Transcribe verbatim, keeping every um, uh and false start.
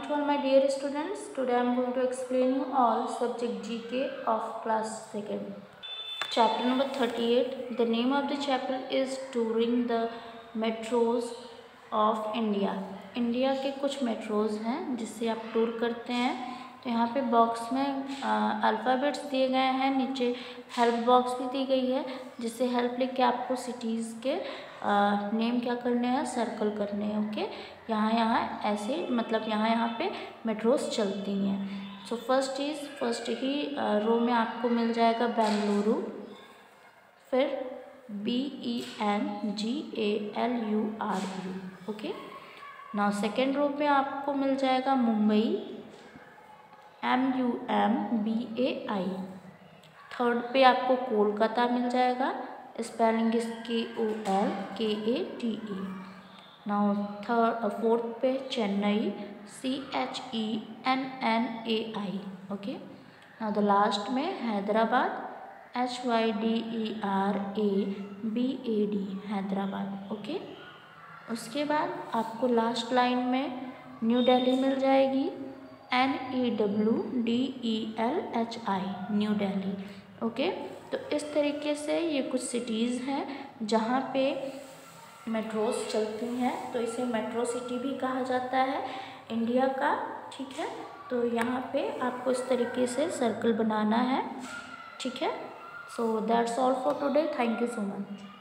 to all my dear students. Today I am going to explain you all subject G K of class second. Chapter number thirty-eight. The name of the chapter is Touring the Metros of India. India के कुछ metros हैं जिससे आप tour करते हैं. तो यहाँ पे बॉक्स में अल्फ़ाबेट्स दिए गए हैं, नीचे हेल्प बॉक्स भी दी गई है जिससे हेल्प लेके आपको सिटीज़ के आ, नेम क्या करने हैं, सर्कल करने हैं. ओके, यहाँ यहाँ ऐसे मतलब यहाँ यहाँ पे मेट्रोज़ चलती हैं. सो फर्स्ट इज़ फर्स्ट ही रो में आपको मिल जाएगा बेंगलुरु, फिर B E N G A L U R U. Okay, now second row पे आपको मिल जाएगा Mumbai, M U M B A I. Third पे आपको कोलकाता मिल जाएगा, स्पेलिंग इज के O L K A T E. Now third fourth पे Chennai, C H E N N A I. Okay, now the last में Hyderabad, H Y D E R A B A D, Hyderabad. Okay, उसके बाद आपको last line में न्यू दिल्ली मिल जाएगी, N E W D E L H I, New Delhi. Okay, तो इस तरीके से ये कुछ सिटीज़ हैं जहाँ पे मेट्रोज़ चलती हैं. तो इसे मेट्रो सिटी भी कहा जाता है इंडिया का. ठीक है, तो यहाँ पे आपको इस तरीके से सर्कल बनाना है. ठीक है, so that's all for today. Thank you so much.